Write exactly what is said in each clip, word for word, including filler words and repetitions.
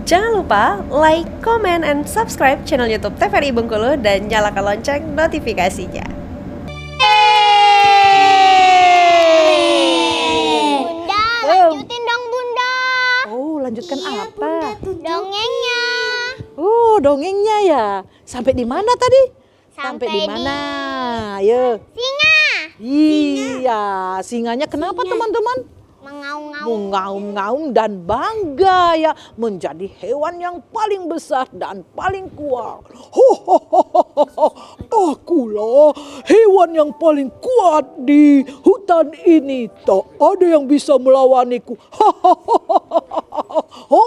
Jangan lupa like, comment, and subscribe channel YouTube T V R I Bengkulu dan nyalakan lonceng notifikasinya. Bunda, lanjutin dong Bunda. Oh, lanjutkan Iya, apa? Bunda, dongengnya. Oh, dongengnya ya. Sampai di mana tadi? Sampai di di- mana? Ayo. Singa. Iya, singanya kenapa teman-teman? Mengaum-ngaum. Mengaum-ngaum dan bangga ya menjadi hewan yang paling besar dan paling kuat. Ho, ho, ho, ho, ho. Akulah hewan yang paling kuat di hutan ini. Tak ada yang bisa melawaniku. Ho, ho, ho, ho, ho.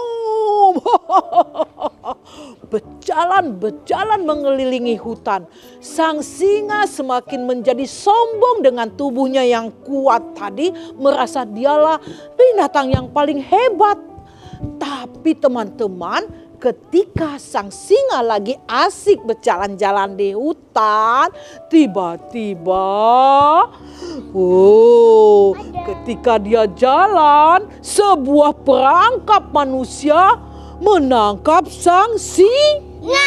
Berjalan, berjalan mengelilingi hutan. Sang singa semakin menjadi sombong dengan tubuhnya yang kuat tadi. Merasa dialah binatang yang paling hebat. Tapi teman-teman, ketika sang singa lagi asik berjalan-jalan di hutan, tiba-tiba, oh, ketika dia jalan, sebuah perangkap manusia menangkap sang singa.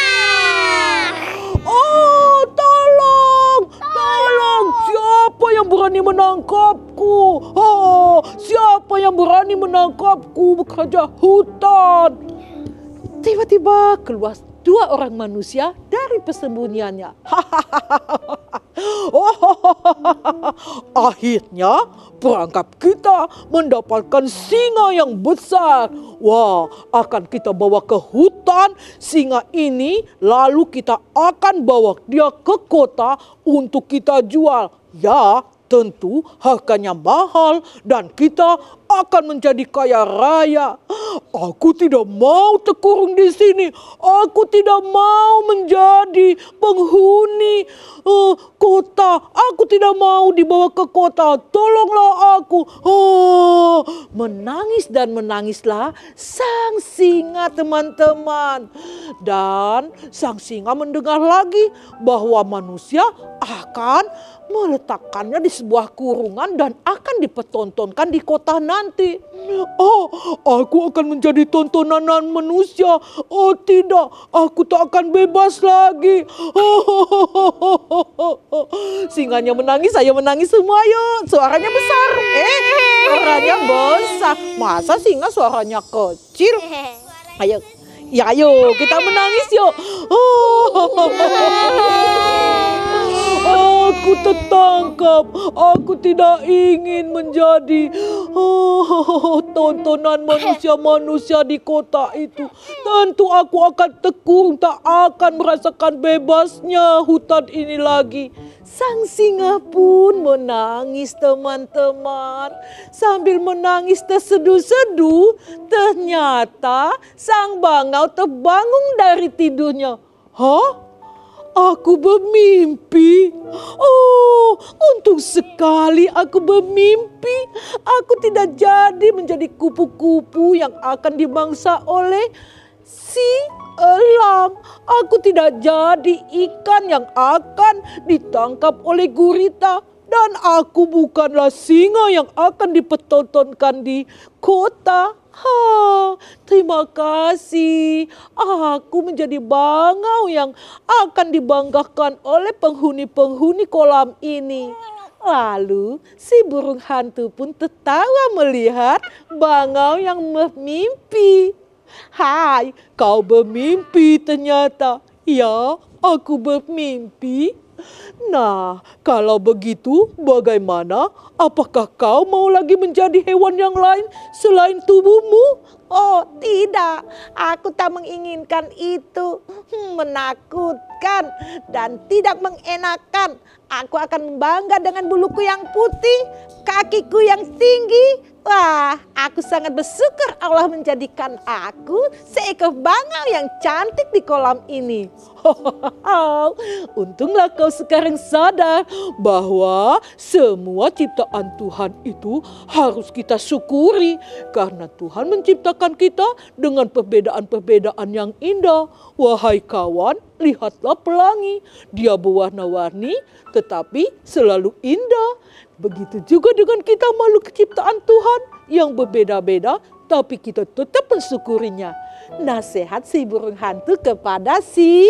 Oh, tolong, tolong, siapa yang berani menangkapku? Oh, siapa yang berani menangkapku, bekerja hutan? Tiba-tiba keluar dua orang manusia dari persembunyiannya. Akhirnya perangkap kita mendapatkan singa yang besar. Wah, akan kita bawa ke hutan singa ini, lalu kita akan bawa dia ke kota untuk kita jual. Ya, tentu harganya mahal dan kita akan menjadi kaya raya. Aku tidak mau terkurung di sini. Aku tidak mau menjadi penghuni uh, kota. Aku tidak mau dibawa ke kota. Tolonglah aku. Oh, menangis dan menangislah sang singa, teman-teman. Dan sang singa mendengar lagi bahwa manusia akan meletakkannya di sebuah kurungan dan akan dipertontonkan di kota nanti. Oh, aku akan menjadi tontonan manusia. Oh tidak, aku tak akan bebas lagi. Singanya menangis, saya menangis semua yuk. Suaranya besar. Eh, suaranya besar. Masa singa suaranya kecil? Ayo, ya ayo kita menangis yuk. Aku tertangkap. Aku tidak ingin menjadi oh, tontonan manusia-manusia di kota itu. Tentu aku akan terkurung, tak akan merasakan bebasnya hutan ini lagi. Sang singa pun menangis, teman-teman. Sambil menangis terseduh-seduh, ternyata sang bangau terbangun dari tidurnya. Hah? Aku bermimpi. Oh, untung sekali aku bermimpi. Aku tidak jadi menjadi kupu-kupu yang akan dimangsa oleh si elang. Aku tidak jadi ikan yang akan ditangkap oleh gurita. Dan aku bukanlah singa yang akan dipertontonkan di kota. Ha, terima kasih. Aku menjadi bangau yang akan dibanggakan oleh penghuni-penghuni kolam ini. Lalu si burung hantu pun tertawa melihat bangau yang bermimpi. Hai, kau bermimpi ternyata. Ya, aku bermimpi. Nah, kalau begitu bagaimana? Apakah kau mau lagi menjadi hewan yang lain selain tubuhmu? Oh tidak, aku tak menginginkan itu. Hmm, menakutkan dan tidak mengenakan. Aku akan bangga dengan buluku yang putih, kakiku yang tinggi. Wah, aku sangat bersyukur Allah menjadikan aku seekor bangau yang cantik di kolam ini. Untunglah kau sekarang sadar bahwa semua ciptaan Tuhan itu harus kita syukuri. Karena Tuhan menciptakan kita dengan perbedaan-perbedaan yang indah. Wahai kawan, lihatlah pelangi. Dia berwarna-warni tetapi selalu indah. Begitu juga dengan kita makhluk ciptaan Tuhan yang berbeda-beda tapi kita tetap mensyukurinya. Nasihat si burung hantu kepada si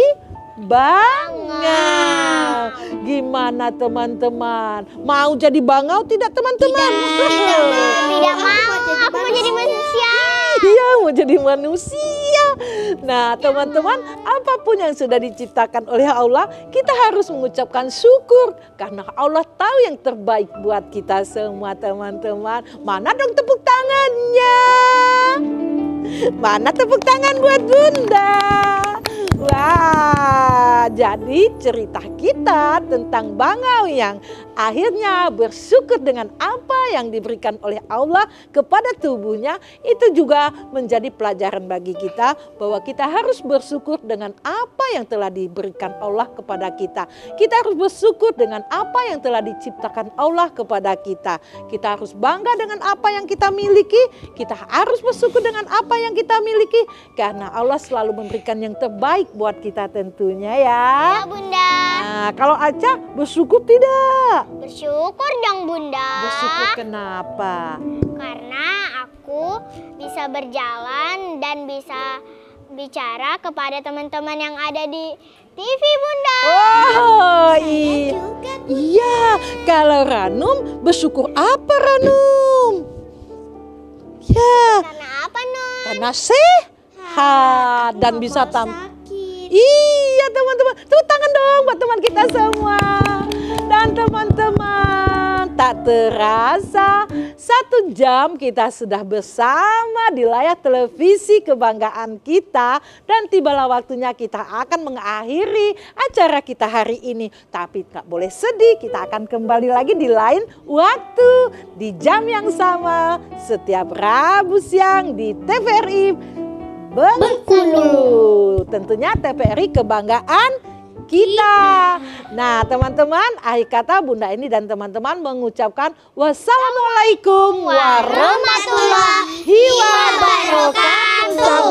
bangau. Gimana teman-teman? Mau jadi bangau tidak teman-teman? Tidak mau, aku mau jadi manusia. Iya, mau jadi manusia. Nah, teman-teman, apapun yang sudah diciptakan oleh Allah, kita harus mengucapkan syukur karena Allah tahu yang terbaik buat kita semua, teman-teman. Mana dong tepuk tangannya? Mana tepuk tangan buat Bunda? Wah, jadi cerita kita tentang bangau yang akhirnya bersyukur dengan apa yang diberikan oleh Allah kepada tubuhnya, itu juga menjadi pelajaran bagi kita bahwa kita harus bersyukur dengan apa yang telah diberikan Allah kepada kita. Kita harus bersyukur dengan apa yang telah diciptakan Allah kepada kita. Kita harus bangga dengan apa yang kita miliki. Kita harus bersyukur dengan apa yang kita miliki karena Allah selalu memberikan yang terbaik buat kita tentunya ya. Ya Bunda. Nah, kalau Aca bersyukur tidak? Bersyukur dong Bunda. Bersyukur kenapa? Karena aku bisa berjalan dan bisa bicara kepada teman-teman yang ada di T V Bunda. Oh iya. Iya, kalau Ranum bersyukur apa Ranum? Ya, Karena apa Nun? karena sehat dan bisa tam. Iya teman-teman, tepuk tangan dong buat teman kita semua. Dan teman-teman, tak terasa satu jam kita sudah bersama di layar televisi kebanggaan kita. Dan tibalah waktunya kita akan mengakhiri acara kita hari ini. Tapi tak boleh sedih, kita akan kembali lagi di lain waktu. Di jam yang sama, setiap Rabu siang di T V R I Bengkulu. Tentunya T V R I kebanggaan kita. Nah teman-teman, akhir kata Bunda ini dan teman-teman mengucapkan wassalamualaikum warahmatullahi wabarakatuh.